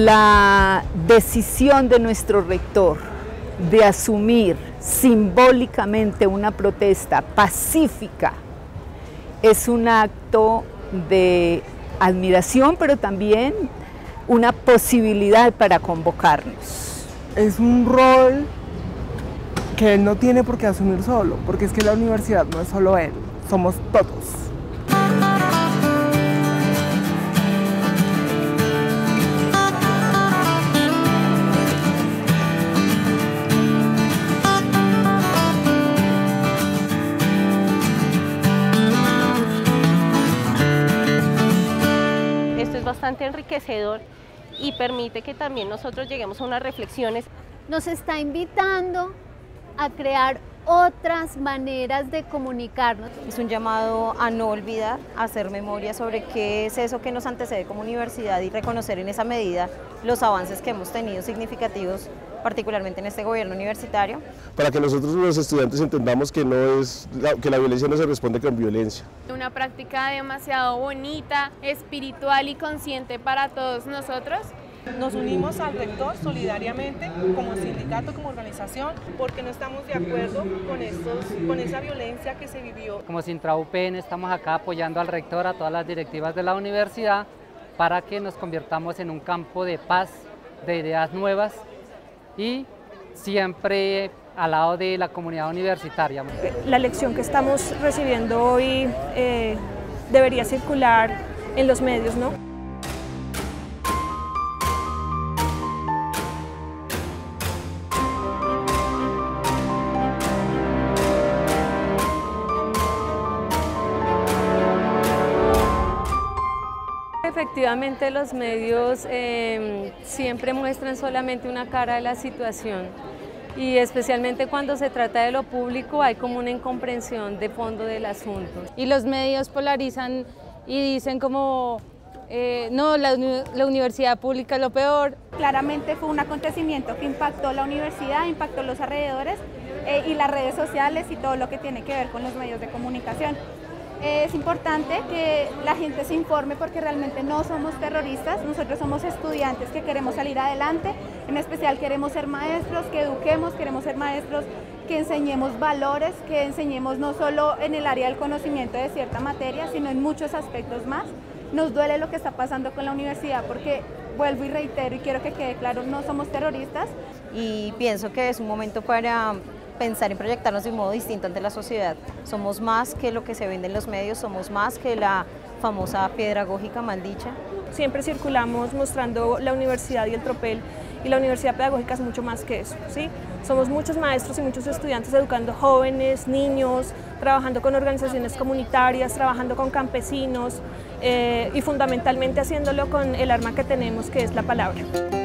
la decisión de nuestro rector de asumir simbólicamente una protesta pacífica es un acto de admiración, pero también una posibilidad para convocarnos. Es un rol que él no tiene por qué asumir solo, porque es que la universidad no es solo él, somos todos. Esto es bastante enriquecedor y permite que también nosotros lleguemos a unas reflexiones. Nos está invitando a crear otras maneras de comunicarnos. Es un llamado a no olvidar, a hacer memoria sobre qué es eso que nos antecede como universidad y reconocer en esa medida los avances que hemos tenido significativos, particularmente en este gobierno universitario. Para que nosotros los estudiantes entendamos que la violencia no se responde con violencia. Una práctica demasiado bonita, espiritual y consciente para todos nosotros. Nos unimos al rector solidariamente, como sindicato, como organización, porque no estamos de acuerdo con esa violencia que se vivió. Como Sintra-UPN estamos acá apoyando al rector, a todas las directivas de la universidad, para que nos convirtamos en un campo de paz, de ideas nuevas y siempre al lado de la comunidad universitaria. La lección que estamos recibiendo hoy debería circular en los medios, ¿no? Efectivamente, los medios siempre muestran solamente una cara de la situación y especialmente cuando se trata de lo público hay como una incomprensión de fondo del asunto. Y los medios polarizan y dicen como no, la universidad pública es lo peor. Claramente fue un acontecimiento que impactó la universidad, impactó los alrededores y las redes sociales y todo lo que tiene que ver con los medios de comunicación. Es importante que la gente se informe porque realmente no somos terroristas, nosotros somos estudiantes que queremos salir adelante, en especial queremos ser maestros, que eduquemos, queremos ser maestros que enseñemos valores, que enseñemos no solo en el área del conocimiento de cierta materia, sino en muchos aspectos más. Nos duele lo que está pasando con la universidad porque, vuelvo y reitero y quiero que quede claro, no somos terroristas. Y pienso que es un momento para pensar y proyectarnos de un modo distinto ante la sociedad. Somos más que lo que se vende en los medios, somos más que la famosa pedagógica mal dicha. Siempre circulamos mostrando la universidad y el tropel, y la universidad pedagógica es mucho más que eso, ¿sí? Somos muchos maestros y muchos estudiantes educando jóvenes, niños, trabajando con organizaciones comunitarias, trabajando con campesinos y fundamentalmente haciéndolo con el arma que tenemos, que es la palabra.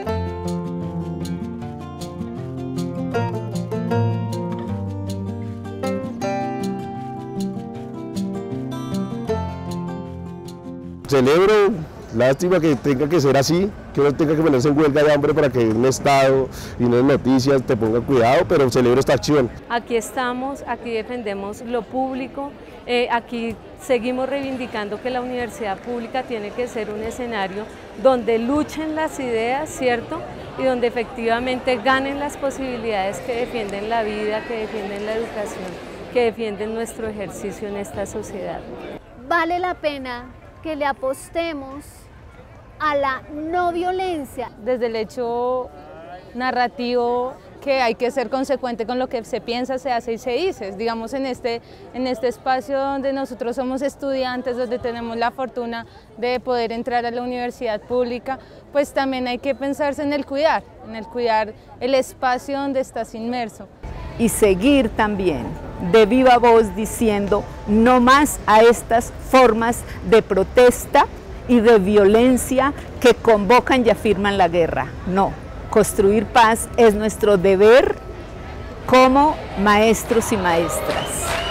Celebro, lástima que tenga que ser así, que uno tenga que ponerse en huelga de hambre para que un Estado y unas noticias te pongan cuidado, pero celebro esta acción. Aquí estamos, aquí defendemos lo público, aquí seguimos reivindicando que la universidad pública tiene que ser un escenario donde luchen las ideas, ¿cierto? Y donde efectivamente ganen las posibilidades que defienden la vida, que defienden la educación, que defienden nuestro ejercicio en esta sociedad. Vale la pena que le apostemos a la no violencia. Desde el hecho narrativo que hay que ser consecuente con lo que se piensa, se hace y se dice. Digamos, en este espacio donde nosotros somos estudiantes, donde tenemos la fortuna de poder entrar a la universidad pública, pues también hay que pensarse en el cuidar el espacio donde estás inmerso. Y seguir también de viva voz diciendo no más a estas formas de protesta y de violencia que convocan y afirman la guerra. No, construir paz es nuestro deber como maestros y maestras.